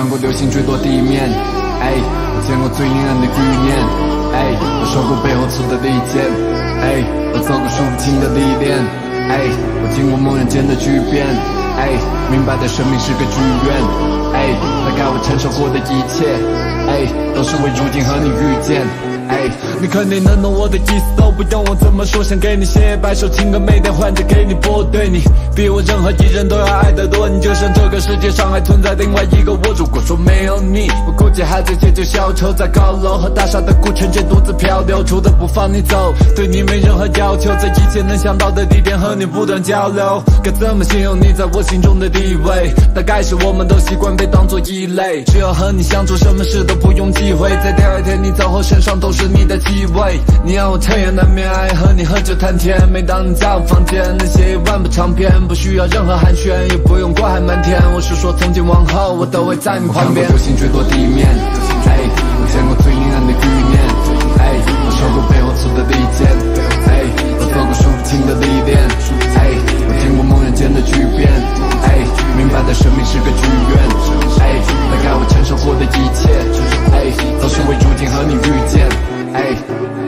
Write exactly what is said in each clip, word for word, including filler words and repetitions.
看过流星坠落地面，哎，我见过最阴暗的局面，哎，我受过背后刺的利剑，哎，我走过数不清的历练，哎，我经过梦魇间的巨变，哎，明白的生命是个剧院，哎，大概我承受过的一切，哎，都是为如今和你遇见。哎，你肯定能懂我的意思，都不用我怎么说，想给你写百首情歌，每天换着给你播。对你比我任何一人都要爱得多，你就像这个世界上还存在另外一个我。如果说没有你，我估计还在解救小丑，在高楼和大厦的古城间独自漂流，除了不放你走，对你没任何要求，在一切能想到的地点和你不断交流。该怎么形容你在我心中的地位？大概是我们都习惯被当作异类，只要和你相处，什么事都不用忌讳，在第二天你走后，身上都是你的气味。你让我彻夜难眠，爱和你喝酒谈天。每当你在我房间，那些一万部长篇，不需要任何寒暄，也不用过海漫天。我是说，从今往后，我都会在你旁边。我看过流星坠落地面，哎，我见过最阴暗的局面，哎，我受过背后刺的利剑，哎，我走过数不清的历练，哎，我经过梦魇间的巨变，哎，明白的生命是个剧院，哎，大概我承受过的一切，哎，都是为如今和你遇见，哎。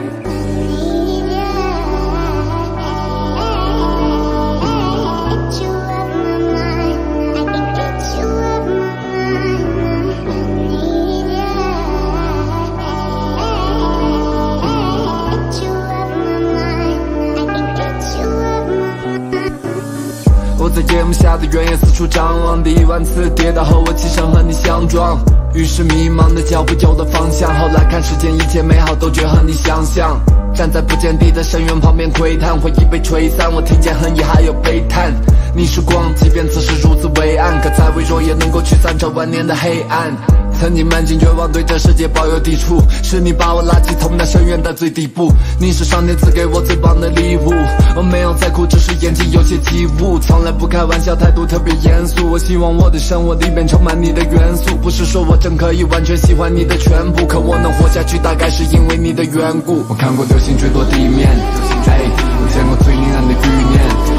我在夜幕下的原野四处张望，第一万次跌倒后，我起身和你相撞。于是迷茫的脚步有了方向，后来看世间一切美好都绝和你相像。站在不见底的深渊旁边窥探，回忆被吹散，我听见恨意还有悲叹。你是光，即便此时如此微暗，可再微弱也能够驱散这万年的黑暗。曾经满心绝望，对这世界抱有抵触，是你把我拉起从那深渊的最底部。你是上天赐给我最棒的礼物，我没有在哭，只是眼睛有些起雾。从来不开玩笑，态度特别严肃。我希望我的生活里面充满你的元素，不是说我真可以完全喜欢你的全部，可我能活下去，大概是因为你的缘故。我看过流星坠落地面，哎，我见过最阴暗的局面。